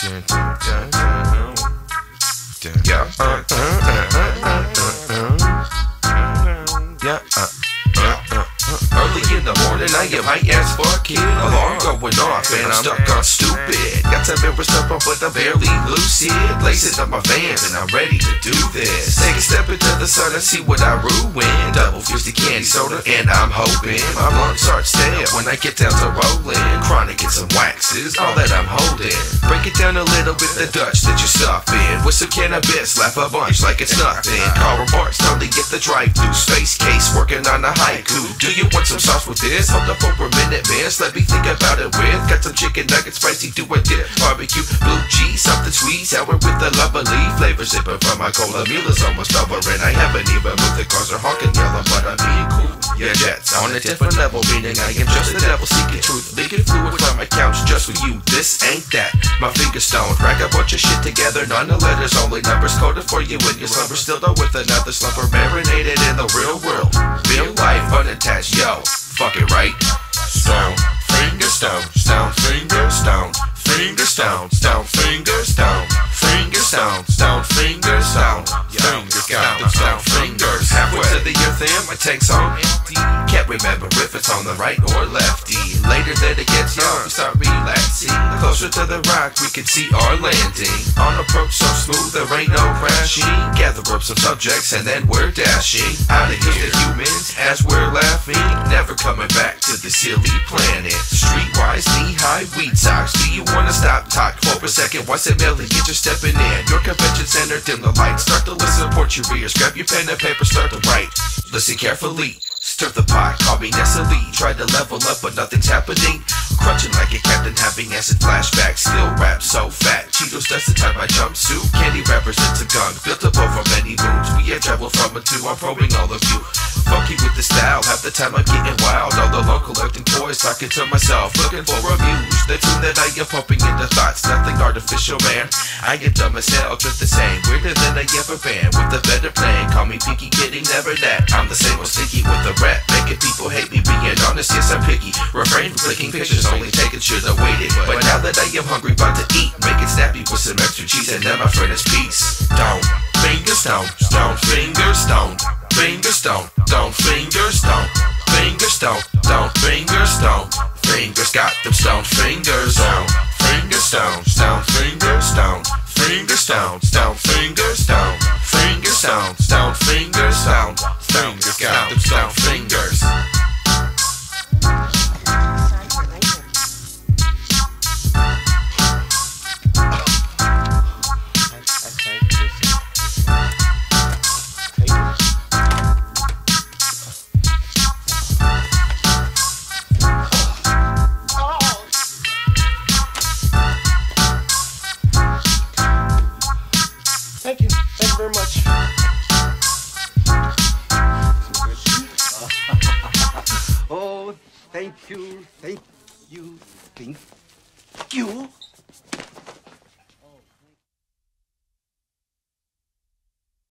Early in the morning, I get high as fuck, kid. Alarm going off, and I'm stuck on stupid. Got some members up, but I'm barely lucid. Lacing up my vans, and I'm ready to do this. Take a step into the sun and see what I ruin. Double fizzy candy soda, and I'm hoping my blunt starts stale when I get down to rolling. Chronic and some waxes, all that I'm holding. Break it down a little bit, the Dutch that you're stuffing. With some cannabis, laugh a bunch like it's nothing. Call reports, totally get the drive-through. Space case, working on a haiku. Do you want some sauce with this? Hold up for a minute, man. Let me think about it with. Got some chicken nuggets, spicy, do a dip. Barbecue, blue cheese, something sweet, sour with the lovely flavor. Sipping from my cola, meal is almost over, and I haven't even moved. The cars are honking yellow, but I'm being cool. Yeah, jets on a different level, meaning I am just the devil seeking truth. Leaking fluid from my couch just for you. This ain't that. My fingers stoned, crack a bunch of shit together. None of letters, only numbers coded for you when you slumber. Still though with another slumber, marinated in the real world. Real life unattached, yo. Fuck it, right? Stone, finger stone, stone, finger stone, finger stone, stone, finger stone, finger stone, stone, finger stone, fingers got them stone fingers. Halfway to the earth and my tank's on empty. Can't remember if it's on the right or lefty. Later that it gets young, we start relaxing. Closer to the rock, we can see our landing. On approach so smooth, there ain't no crashing. Gather up some subjects and then we're dashing out of here, humans, as we're laughing. Never coming back to the silly planet. Streetwise, knee-high weed socks. Do you wanna stop, talk for a second? Once a million, get your stepping in. Your convention center, dim the lights. Start to listen, port your ears. Grab your pen and paper, start to write. Listen carefully. Stir the pot, call me Nestle. Try to level up, but nothing's happening. Crunching like a captain, having acid flashbacks. Still rap so fat. Cheetos dust inside my jumpsuit. Candy represents a gun, built up over many moons. We have traveled from a two, I'm probing all of you. Funky with the style, half the time I'm getting wild. All alone collecting toys, talking to myself, looking for a muse. The tune that I am pumping into thoughts, nothing artificial, man. I am dumb as hell, just the same, weirder than I ever been. With a better plan, call me Pinky Kitty, never that. I'm the same old sticky with the rap, making people hate me. Being honest, yes I'm picky. Refrain from clicking pictures, only taking should've waited. But now that I am hungry, about to eat, make it snappy with some extra cheese, and then my friend is peace. Stone, finger stone, stone, finger stone. Finger stone, don't finger stone, finger stone, don't finger stone. Fingers got them stone fingers. Stone, finger stone, stone, finger stone, finger stone, stone, finger stone, finger stone, stone, finger stone. Fingers got them stone fingers. Thank you. Thank you very much. Oh, thank you, thank you, thank you.